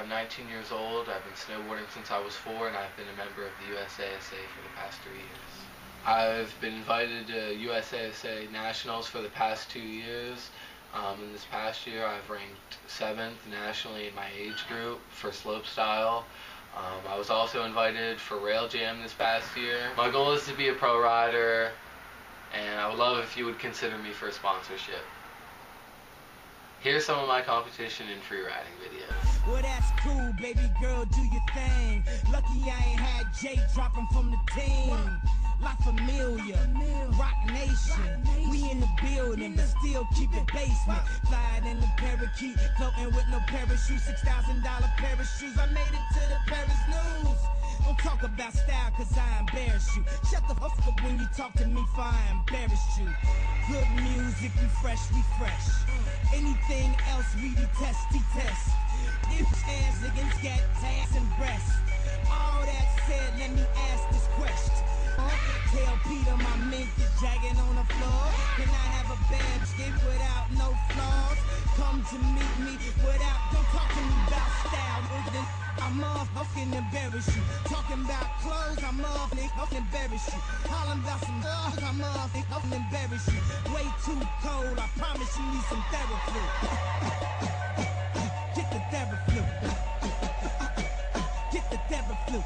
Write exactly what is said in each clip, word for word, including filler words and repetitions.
I'm nineteen years old. I've been snowboarding since I was four, and I've been a member of the U S A S A for the past three years. I've been invited to U S A S A Nationals for the past two years. Um, in this past year, I've ranked seventh nationally in my age group for slopestyle. Um, I was also invited for Rail Jam this past year. My goal is to be a pro rider, and I would love if you would consider me for a sponsorship. Here's some of my competition and free riding videos. Well, that's cool, baby girl, do your thing. Lucky I ain't had Jay dropping from the team. La Familia, Rock Nation, we in the building, but still keep it basement. Flying in the parakeet, floating with no parachute, six thousand dollar pair of shoes. I made it to the Paris news. Don't talk about style, cause I embarrass you. Shut the fuck up when you talk to me, for I embarrass you. Good music, we fresh, we fresh. Anything else, we detest, detest. If hands against cat, ass and breast. All that said, let me ask this question. Tell Peter my mink is jagging on the floor. Can I have a bad skin without no flaws? Come to meet me without, don't talk to me about style. I'm off, fucking embarrass you. Talking about clothes, I'm off, fucking embarrass you. Hollering about some dogs, I'm off, fucking embarrass you. Way too cold, I promise you need some therapy. Get the therapy. Get the therapy.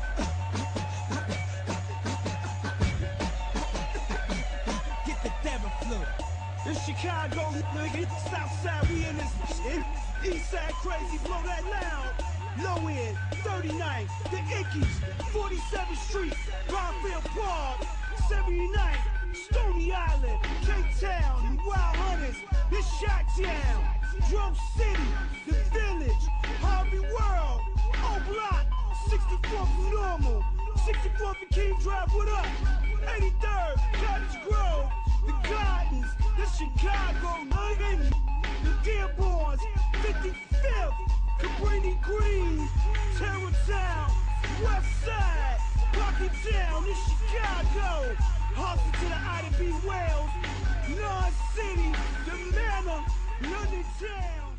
It's Chicago, nigga. Southside, we in this shit. Eastside crazy, blow that loud. Low end, thirty-ninth, the Ickies, forty-seventh Street, Brownfield Park, seventy-ninth, Stony Island, K-Town, Wild Hunters, it's Chi-Town, Drum City, The Village, Harvey World, O-Block, sixty-fourth Normal, sixty-fourth and King Drive, what up? eighty-third, Cottage Grove, The Gardens, the Chicago, nigga, the Dearborns, fifty-fifth, Cabrini Green, Terrortown, West Side, Pocket Town, it's Chicago, Hustle to the Ida B. Wells, North City, the Manor, London Town.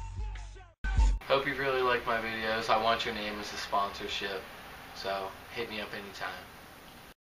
Hope you really like my videos. I want your name as a sponsorship, so hit me up anytime.